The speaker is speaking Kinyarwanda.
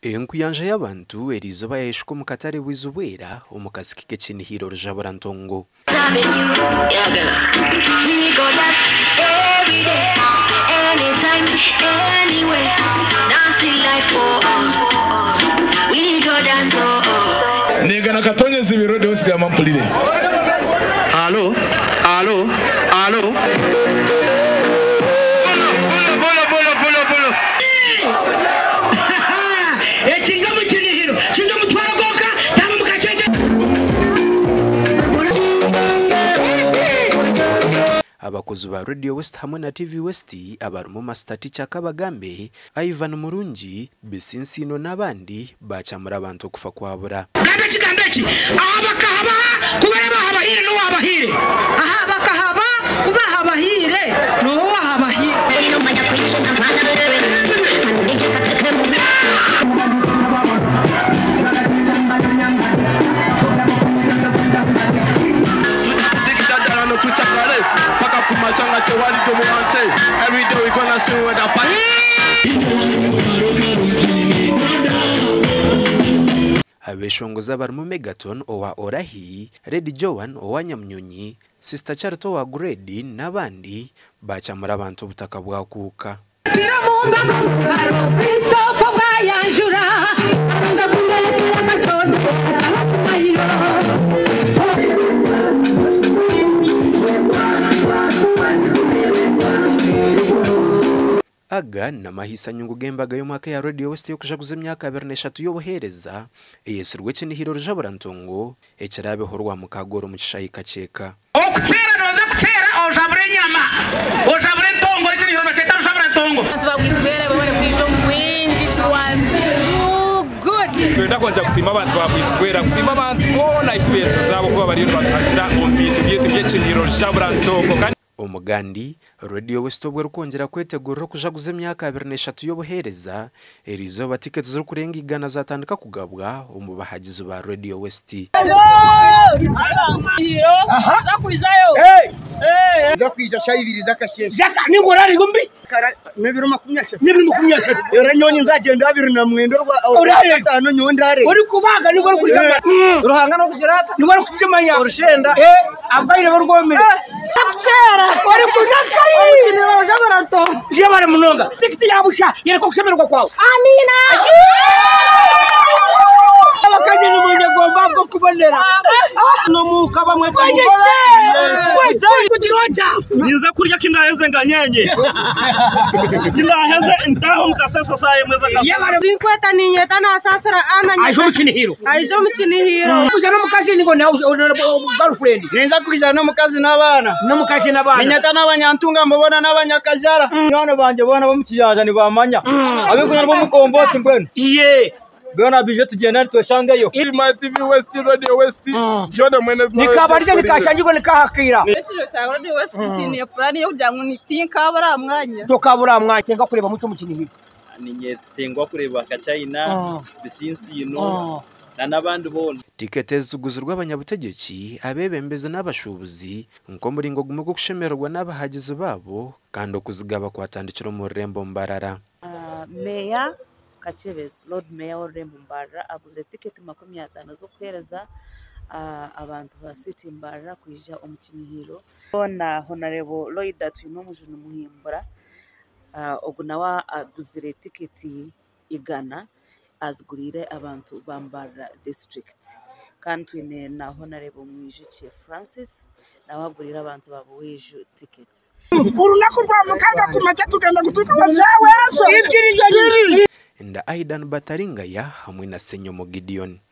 Enkuyanja y'abantu erizoba yahishwe mu katare Bwizibwera omukazi k'Okwetegurira Rujaburantongo. Negana katonyeza ibiro byose gamampulire. Allo. Abakozi ba Radio West hamwe na TV West abarumu Master Teacher Kabagambe, Ivan Murungi, Bisinsino n'abandi bacyamura abantu kufa kwabura. Gabe kigambeki abakahaba kuba habahire no wabahire. Aha bakahaba kuba habahire no wabahire. Every day we gonna see what the Abeshongoza barumu Megaton owa Orahi, Red Joan owa Nyamnyonyi, Sister Charto wa Grade n'abandi bacyamura abantu butaka bwakuka. Aga n'amahisa nyungu gembaga y'umwaka ya Radio West yo kujaguza imyaka 23 y'obuhereza eyesirwe Okwetegurira Rujaburantongo ekirabehorwa mu kagoro mu kishayika ceka. Okutera noze kutera ojabure nyama ojabure ntongo ekiriro bateta Rujaburantongo Bwizibwera babone kwijo mwinji twazi good twenda konja kusima abantu ba Bwizibwera kusima abantu bona itubere tuzabo kuba bari batakira mu bintu by'Okwetegurira Rujaburantongo. Omugandi Radio West obwe rukongera kwetegurira kujaguza imyaka 23 y'obuhereza erizoba tickets zo kurenga igana zatandika kugabwa mu bahagizi ba Radio West. Zakwisha shayibiri zakasheshe Zaka ningorari gumbi nebiro 20 20 era nyonyi nzagenda 20 rwa atano nyondare uri kubaga ningoro kuri ruhanga no kugerata ningoro kujimanya urushenda abgaire barugomere akcera uri kujakayi Okwetegurira Rujaburantongo yabare munonga tikiti yabusha yereko kushemerwa kwawe amina abakaje n'umunye gomba bwo kubonera no muka bamwe kujiroja niza kurya kindaheze nganyenye kindaheze intaho mukasesa saye mweza kasesa Binkweta ninyeta na sasara ana ajo mukinihiro Kujana mukazi ningo na girlfriend niza kujana no mukazi n'abana ninyeta n'abanyantunga mbona n'abanyakajara none banje bona bo mukiyaja ni bamanya abikunya bo mukomboti mbona iye Bwana bije tugenda tweshangayo My TV West Radio West jona mwene nikabarije nikashangirwa nikahakira ekiro cya Radio West kitini plan yo kugira ngo ni pink abara mwanya tokabura mwanya nga kureba mucyo mukinihiro ninyetengwa kureba kachina bisinsino n'abandi bona Tikete zuguzurwa abanyabutegeki abebembeze n'abashubuzi nko muri ngo gume gushemerwa n'abahagizi babo kandi okuzigaba kwatandikira mu Rembo Mbarara. Meya Kachebezi Lord Mayor w'Rurembo Mbarara aguzire tiketi 50 zo kwereza abantu ba City Mbarara kwija omukinihiro bona Honorable Lloyd Atwino mujunu muhimbura ogunawa aguzire tiketi igana azigurire abantu ba Mbarara district kandi twine na Honorable Mwijiki Francis nawagurira abantu babuwejo tickets urunako rwa mukanga kumacha tugenda gutuka bazawe azo Nda Aidan Bataringaya hamwe na Senyomo Gideon.